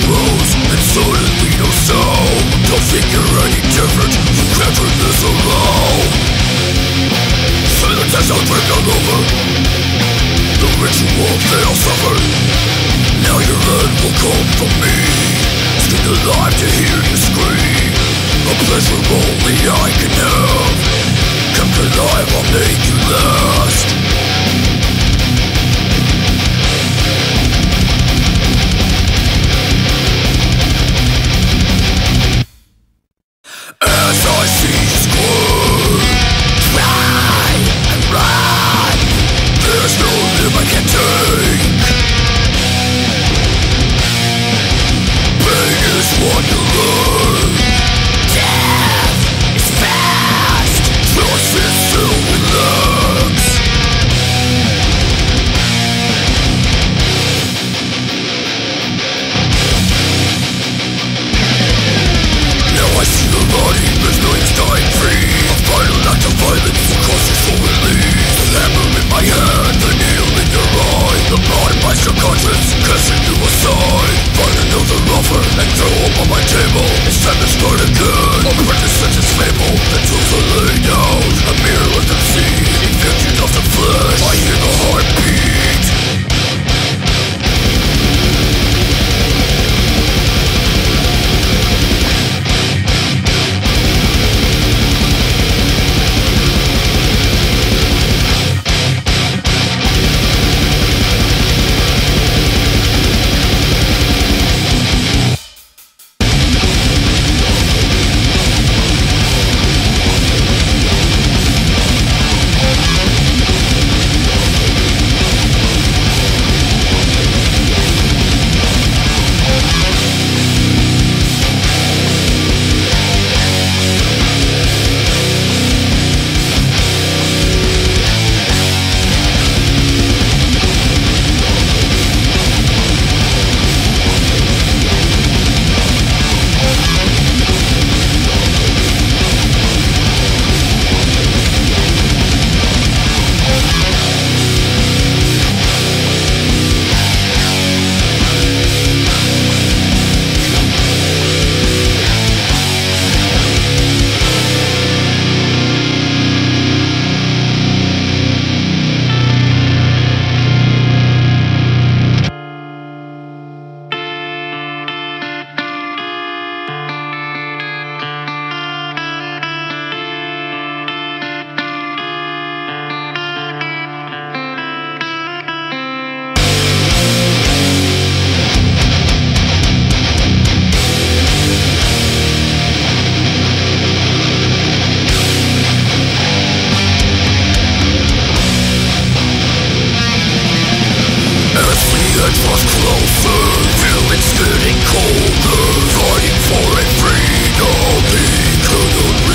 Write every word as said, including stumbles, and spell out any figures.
close and suddenly no sound. Don't think you're any different, you can't turn this around. Silence has outbreak all over. The ritual they all suffered. Now your end will come from me. Skin alive to hear you scream. A pleasure only I can have. Kept alive, I'll make you last. As I see you scream, cry and run. There's no limit I can take. Pain is what you learn. Death is fast. Trust is still relax. Now I see your body with millions dying free. A final act of violence across your soul release. The hammer in my hand, the needle in your eye. The mind by subconscious, casting you aside. Find another offer and throw up on my table. It's time to start again. I'll break the sentence fable. The tools are laid out. A mirror let them see. Infection of the flesh. I hear the heartbeat. Feelings getting colder, fighting for a freedom he couldn't